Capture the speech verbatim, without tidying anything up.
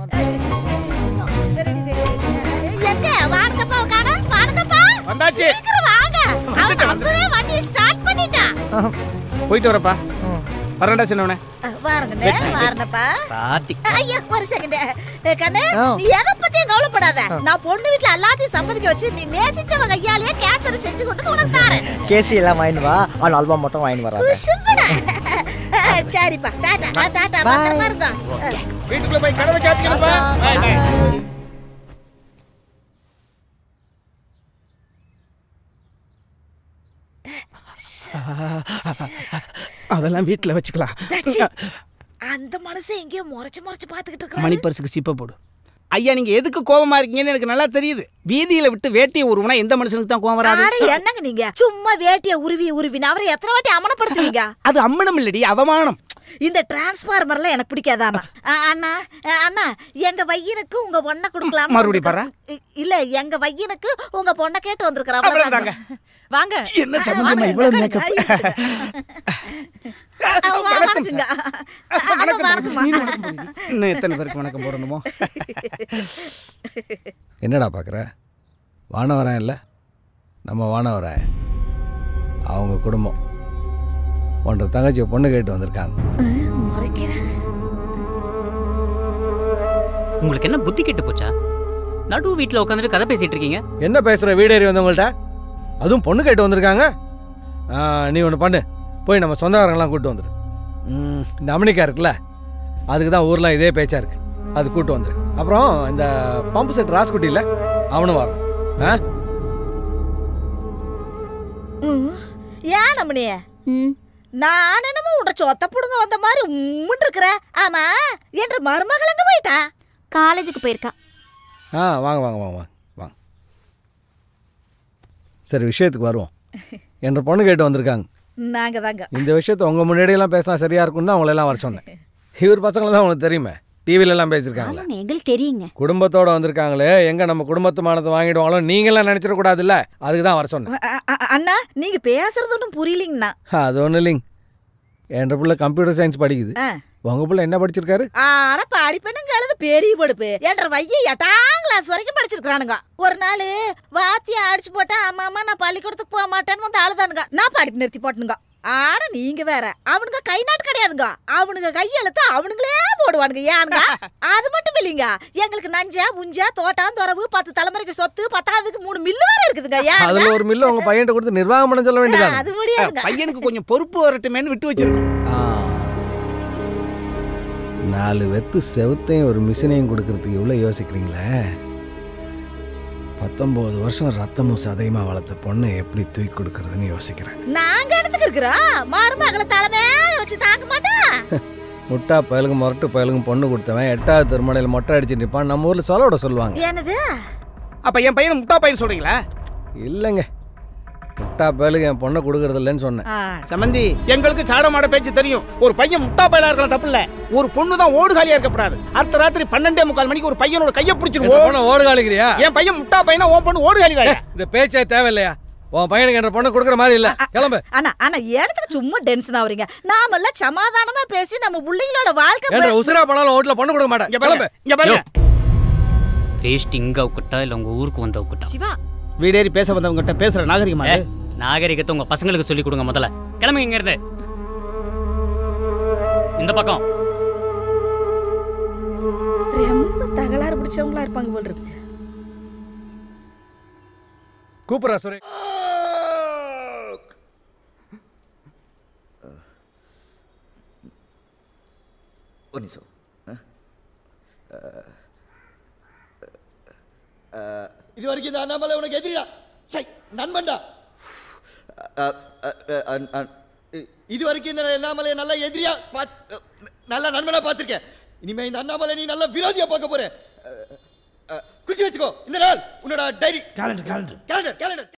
எங்க வாங்கப்பா காண வாங்கப்பா வந்தாச்சு சீக்கிரம் வாங்க அவன் அப்பவே வண்டி ஸ்டார்ட் பண்ணிட்டான் போயிட்டு வரப்பா வரடா சின்னவனே வாருங்கடே வாருங்கப்பா சாத்தி ஐயா ஒரு செகண்ட் கண்ணே நீ எதை பத்தியும் கவலைப்படாத நான் பொண்ணு வீட்ல எல்லாத்தையும் சம்மதிக்க வச்சு நீ நேசிச்சவ கையாலேயே கேசரி செஞ்சு கொண்டு உனக்கு தரேன் கேசரி எல்லாம் வாங்கிட்டு வா அவன் அல்வா மட்டும் வாங்கிட்டு வராங்க சரிப்பா டாடா டாடா பத்திரமா இருங்க வீட்டுக்குள்ள போய் கதவை சாத்திக்கணும்ப்பா பை பை அதெல்லாம் வீட்டுல வச்சுக்கலாம் அந்த மனசை எங்கேயோ முறைச்சு முறைச்சு பாத்துக்கிட்டு இருக்கான் மணி பர்சுக்கு சிப்ப போடு ஐயா நீங்க எதுக்கு கோபமா இருக்கீங்கன்னு எனக்கு நல்லா தெரியுது வீதியில விட்டு வேட்டியை உருவினா எந்த மனுஷனுக்கு தான் கோபம் வராது என்னங்க நீங்க சும்மா வேட்டியை உருவி உருவினா அவரை எத்தனை வாட்டி அமனப்படுத்துவீங்க அது அம்மனம் இல்லடி அவமானம் இந்த டிரான்ஸ்ஃபார்மர்லாம் எனக்கு பிடிக்காதாமா அண்ணா அண்ணா எங்க வையனுக்கு உங்க பொண்ணை கொடுக்கலாம் மறுபடியும் பாரு இல்ல எங்க வையனுக்கு உங்க பொண்ணை கேட்டு வந்திருக்கறாங்க வாங்க என்ன சம்பந்தமா இவ்வளவு மேக்கப் இன்னும் எத்தனை பேருக்கு வணக்கம் போடணுமோ என்னடா பார்க்குற வானவரன் இல்லை நம்ம வானவரன் அவங்க குடும்பம் ஒன்றரை தங்கச்சியை பொண்ணு கேட்டு வந்திருக்காங்க உங்களுக்கு என்ன புத்தி கெட்டு போச்சா நடு வீட்டில் உட்காந்துட்டு கதை பேசிட்டு இருக்கீங்க என்ன பேசுகிற வீடேறி வந்தவங்கள்ட்ட அதுவும் பொண்ணு கேட்டு வந்திருக்காங்க நீ ஒன்று பண்ணு போய் நம்ம சொந்தக்காரங்களாம் கூப்பிட்டு வந்துடு இந்த அமெரிக்கா இருக்குல்ல அதுக்கு தான் ஊர்லாம் இதே பேச்சா இருக்கு அது கூப்பிட்டு வந்துடு அப்புறம் இந்த பம்பு செட் ராஸ்குட்டி இல்லை அவனும் வரணும் ஆ ஏன் நம்மனே நான் என்னமோ உன்ற சொத்த புடுங்க வந்த மாதிரி உம்முன்னு இருக்கிற ஆமா என்ற மருமகள் எங்க போயிட்டா காலேஜுக்கு போயிருக்கா ஆ வாங்க வாங்க வாங்க வாங்க வாங்க சரி விஷயத்துக்கு வருவோம் என்ற பொண்ணு கேட்டு வந்திருக்காங்க நாங்க தாங்க இந்த விஷயத்த உங்கள் முன்னாடியெல்லாம் பேசினா சரியா இருக்கும்னு தான் அவங்களெல்லாம் வர சொன்னேன் இவர் பசங்களை தான் உங்களுக்கு தெரியுமே டிவிலெல்லாம் பேசியிருக்காங்களே எங்களுக்கு தெரியுங்க குடும்பத்தோடு வந்திருக்காங்களே எங்கே நம்ம குடும்பத்து மானத்தை வாங்கிடுவாங்களோ நீங்களாம் நினச்சிடக்கூடாதுல்ல அதுக்கு தான் வர சொன்னேன் அண்ணா நீங்க பேசுறது ஒன்றும் புரியலிங்கண்ணா அது ஒன்றும் இல்லைங்க என்ற பிள்ளை கம்ப்யூட்டர் சயின்ஸ் படிக்குது உங்க பிள்ளை என்ன படிச்சிருக்காரு ஆனா படிப்பெண்ணுங்க எழுது பெரிய படிப்பு என்ற வைய எட்டாம் கிளாஸ் வரைக்கும் படிச்சிருக்கானுங்க ஒரு நாள் வாத்தியா அடிச்சு போட்டா அம்மா அம்மா நான் பள்ளிக்கூடத்துக்கு போக மாட்டேன்னு வந்து அழுதானுங்க நான் படிப்பு நிறுத்தி போட்டுனுங்க ஆனா நீங்க வேற அவனுங்க கை நாட்டு கிடையாதுங்க அவனுங்க கையெழுத்து அவனுங்களே போடுவானுங்க ஏனுங்க அது மட்டும் இல்லைங்க எங்களுக்கு நஞ்சா புஞ்சா தோட்டம் துறவு பத்து தலைமுறைக்கு சொத்து பத்தாவதுக்கு மூணு மில்லு வேற இருக்குதுங்க அதுல ஒரு மில்லு உங்க பையன்கிட்ட கொடுத்து நிர்வாகம் பண்ண சொல்ல வேண்டியது அது முடியாதுங்க பையனுக்கு கொஞ்சம் பொறுப்பு வரட்டுமேன்னு விட்டு வச்சிருக்கோம் நாலு வெத்து செவுத்தையும் ஒரு மிஷினையும் கொடுக்கறதுக்கு இவ்வளோ யோசிக்கிறீங்களே பத்தொன்பது வருஷம் ரத்தமும் சதையுமா வளர்த்த பொண்ணு எப்படி தூக்கி கொடுக்கறதுன்னு யோசிக்கிறேன் நாங்க இடத்துக்கு இருக்கிறோம் மருமகளை தலைமையில வச்சு தாங்க மாட்டோம் முட்டா பயலுக்கும் முரட்டு பயலுக்கும் பொண்ணு கொடுத்தவன் எட்டாவது திருமணையில் மொட்டை அடிச்சு நிற்பான் நம்ம ஊரில் சொல்ல விட சொல்லுவாங்க என்னது அப்ப என் பையனை முட்டா பையன் சொல்றீங்களா இல்லைங்க முட்டா பயலுக்கு என் பொண்ணை கொடுக்கறது இல்லைன்னு சொன்னேன் சம்பந்தி எங்களுக்கு சாட மாட பேச்சு தெரியும் ஒரு பையன் முட்டா பயலா இருக்கலாம் தப்பு இல்ல ஒரு பொண்ணு தான் ஓடுகாலியா இருக்கப்படாது அடுத்த ராத்திரி பன்னெண்டே முக்கால் மணிக்கு ஒரு பையனோட கையை பிடிச்சிருவோம் ஓடுகாலிக்கிறியா என் பையன் முட்டா பையனா உன் பொண்ணு ஓடுகாலி தான் இந்த பேச்சே தேவையில்லையா உன் பையனுக்கு என்ற பொண்ணை கொடுக்குற மாதிரி இல்ல கிளம்பு ஆனா ஆனா இடத்துக்கு சும்மா டென்ஷன் ஆவறீங்க நாமெல்லாம் சமாதானமா பேசி நம்ம பிள்ளைங்களோட வாழ்க்கை உசுரா போனாலும் ஓட்டுல பொண்ணு கொடுக்க மாட்டேன் கிளம்பு இங்க பாருங்க வேஸ்ட் இங்க உக்கட்டா இல்ல உங்க ஊருக்கு வந்த உக்கட்டா சிவா வீடேறி பேச வந்தவங்க கிட்ட பேசுற நாகரிகமா நாகரிகத்தை உங்க பசங்களுக்கு சொல்லி கொடுங்க முதல்ல கிளம்புங்க இங்க இருந்து இந்த பக்கம் ரொம்ப தகராறு பிடிச்சவங்களா இருப்பாங்க போல இருக்கு கூப்பிடுறா சுரே ஒரு நிமிஷம் இது வரைக்கும் இந்த அண்ணாமலை உனக்கு எதிரிடா சை நண்பன்டா இது வரைக்கும் இந்த அண்ணாமலையை நல்ல எதிரியா நல்ல நண்பனா பார்த்திருக்கேன் இனிமே இந்த அண்ணாமலை நீ நல்ல விரோதியா பார்க்க போற குறிச்சு வச்சுக்கோ இந்த நாள் உன்னோட diary calendar calendar calendar calendar